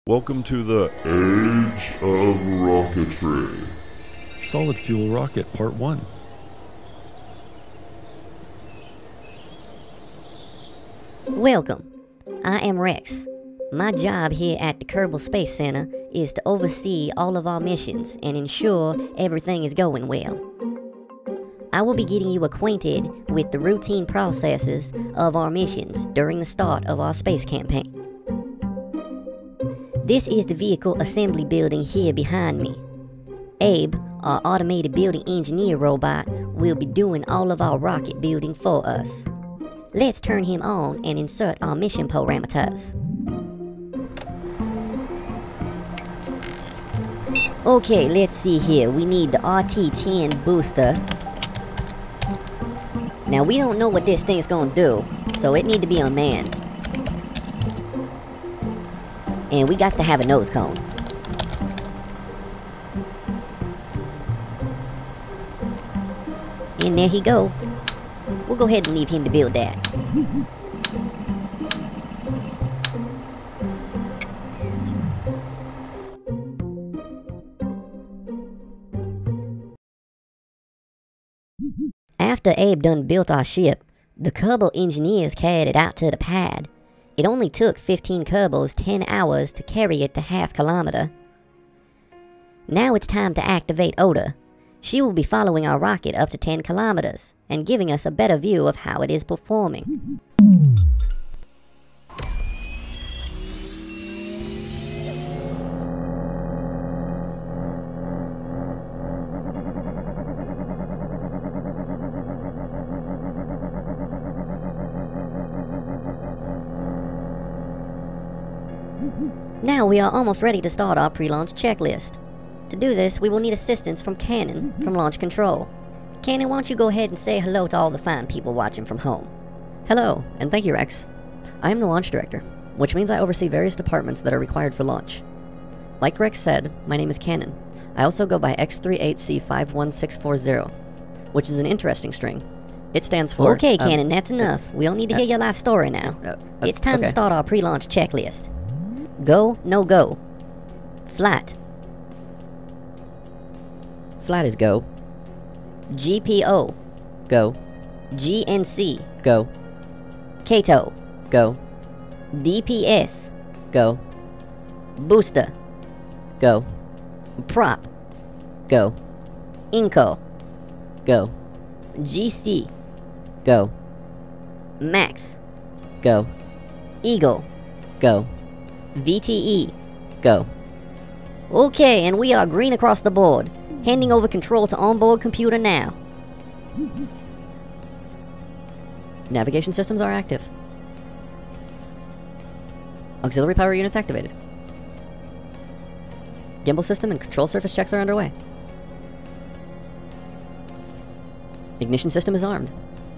Welcome to the Age of Rocketry. Solid Fuel Rocket Part 1. Welcome. I am Rex. My job here at the Kerbal Space Center is to oversee all of our missions and ensure everything is going well. I will be getting you acquainted with the routine processes of our missions during the start of our space campaign. This is the vehicle assembly building here behind me. Abe, our automated building engineer robot, will be doing all of our rocket building for us. Let's turn him on and insert our mission parameters. Okay, let's see here. We need the RT-10 booster. Now we don't know what this thing's gonna do, so it need to be unmanned. And we got to have a nose cone. And there he go. We'll go ahead and leave him to build that. After Abe done built our ship, the Kerbal engineers carried it out to the pad. It only took 15 Kerbals 10 hours to carry it the half kilometer. Now it's time to activate Oda. She will be following our rocket up to 10 kilometers and giving us a better view of how it is performing. Now we are almost ready to start our pre-launch checklist. To do this, we will need assistance from Cannon from Launch Control. Cannon, why don't you go ahead and say hello to all the fine people watching from home. Hello, and thank you, Rex. I am the launch director, which means I oversee various departments that are required for launch. Like Rex said, my name is Cannon. I also go by X38C51640, which is an interesting string. It stands for... Okay, Cannon, that's enough. We don't need to hear your life story now. It's time to start our pre-launch checklist. Go, no go. Flat. Flat is go. GPO. Go. GNC. Go. Kato. Go. DPS. Go. Booster. Go. Prop. Go. Inco. Go. GC. Go. Max. Go. Eagle. Go. VTE. Go. Okay, and we are green across the board. Handing over control to onboard computer now. Navigation systems are active. Auxiliary power units activated. Gimbal system and control surface checks are underway. Ignition system is armed.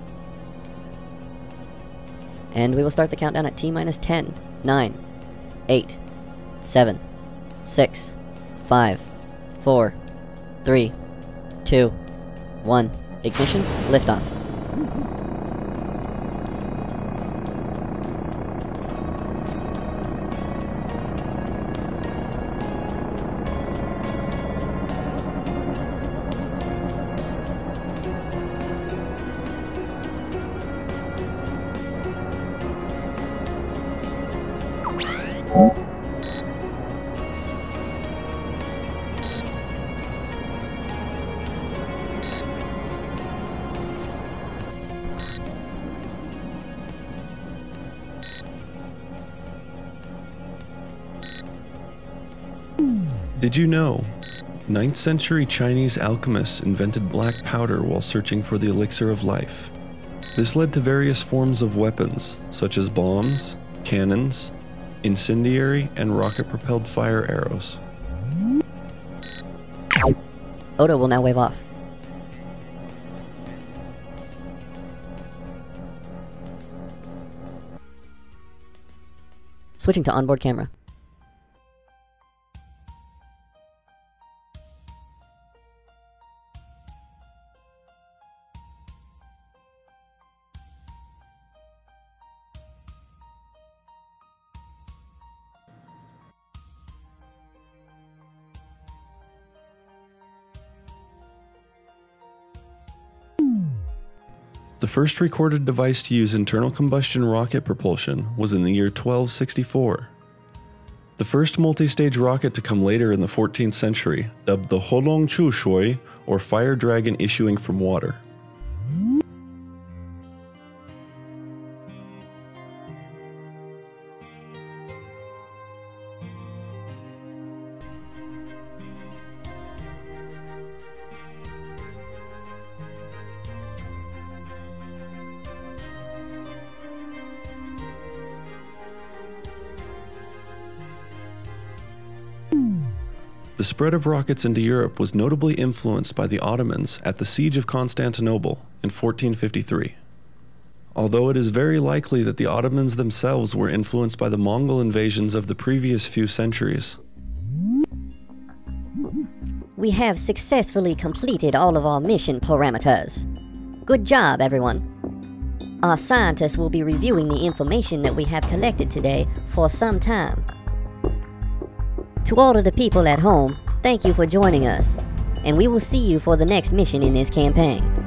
And we will start the countdown at T-minus 10, 9, 8, 7, 6, 5, 4, 3, 2, 1. Ignition, liftoff. Did you know? 9th century Chinese alchemists invented black powder while searching for the elixir of life. This led to various forms of weapons, such as bombs, cannons, incendiary and rocket-propelled fire arrows. Odo will now wave off. Switching to onboard camera. The first recorded device to use internal combustion rocket propulsion was in the year 1264. The first multi-stage rocket to come later in the 14th century, dubbed the Holong Chu Shui, or fire dragon issuing from water. The spread of rockets into Europe was notably influenced by the Ottomans at the Siege of Constantinople in 1453. Although it is very likely that the Ottomans themselves were influenced by the Mongol invasions of the previous few centuries. We have successfully completed all of our mission parameters. Good job, everyone. Our scientists will be reviewing the information that we have collected today for some time. To all of the people at home, thank you for joining us, and we will see you for the next mission in this campaign.